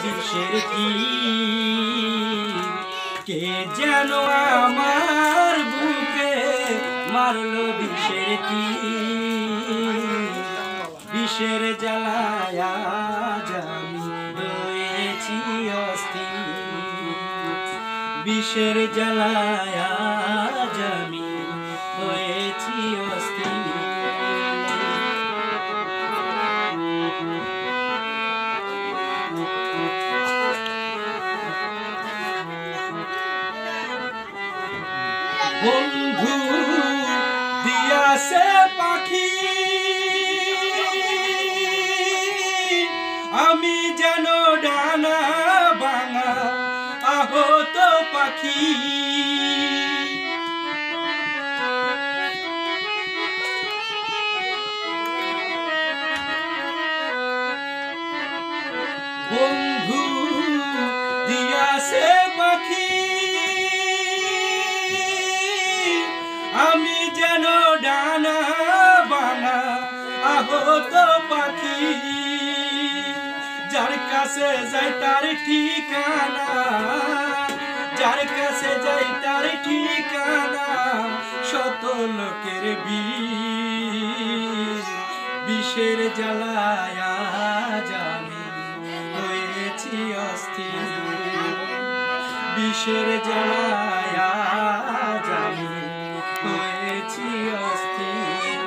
বিষের কি কে যেন আমার বুকে মারলো বিষের কি বিষের জ্বালায় আজ আমি হয়েছি অস্থির বিষের জ্বালায় আজ আমি হয়েছি অস্থির বন্ধু দিয়াছে পাখি আমি যেন ডানা ভাঙা আহত পাখি বন্ধু দিয়াছে পাখি আমি যেন ডানা ভাঙা আহত পাখি যার কাছে যাই তার ঠিকানা যার কাছে যাই তার ঠিকানা শত লোকের বিষের জ্বালায় আজ আমি হয়েছি অস্থির বিষের জ্বালায় আজ আমি হয়েছি অস্থির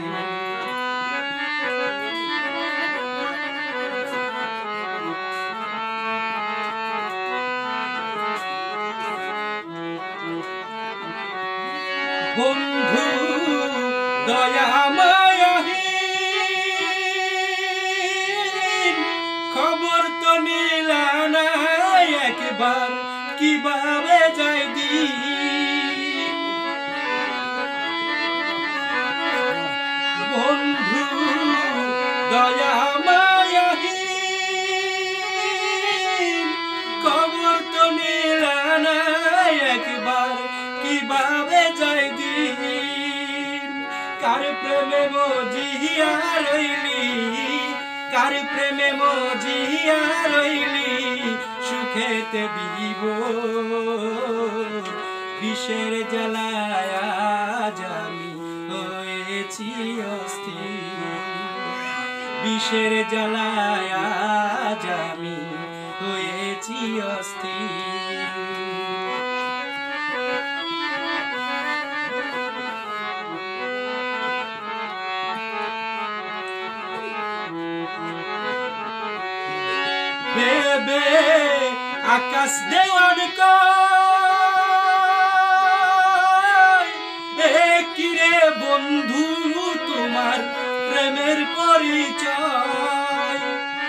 বন্ধু দয়াময়হীন খবর তো নিলা না একবার কিভাবে যাই দিন বন্ধু দয়াময়হীন খবর তো নিলা না একবার কিভাবে যাই দিন কার প্রেমে মজিয়া রইলি কার প্রেমে মজিয়া রইলি সুখেতে বিব বিষের জ্বালায় আজ আমি হয়েছি অস্থির বিষের জ্বালায় আজ আমি হয়েছি অস্থির বেবে আকাশ দেওয়ান কিরে বন্ধু তোমার প্রেমের পরিচয়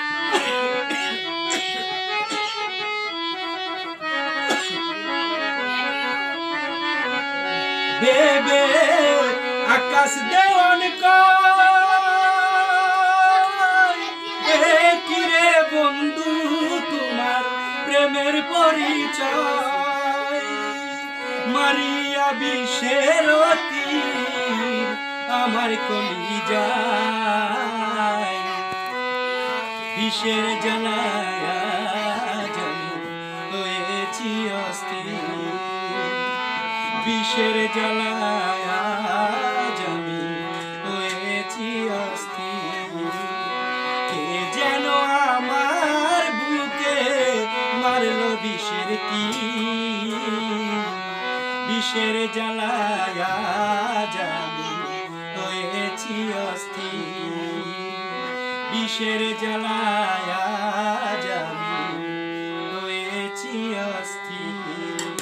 বেবে আকাশ দেওয়ান কিরে বন্ধু তোমার প্রেমের পরিচয় মারিয়া বিষের তীর আমার কলিজায় বিষের জ্বালায় আজ আমি হয়েছি অস্থির বিষের জ্বালায় আজ আমি হয়েছি অস্থির কে যেন আমার বুকে মারলো বিষের কি বিষের জ্বালায় আজ আমি হয়েছি অস্থির বিষের জ্বালায় আজ আমি হয়েছি অস্থির।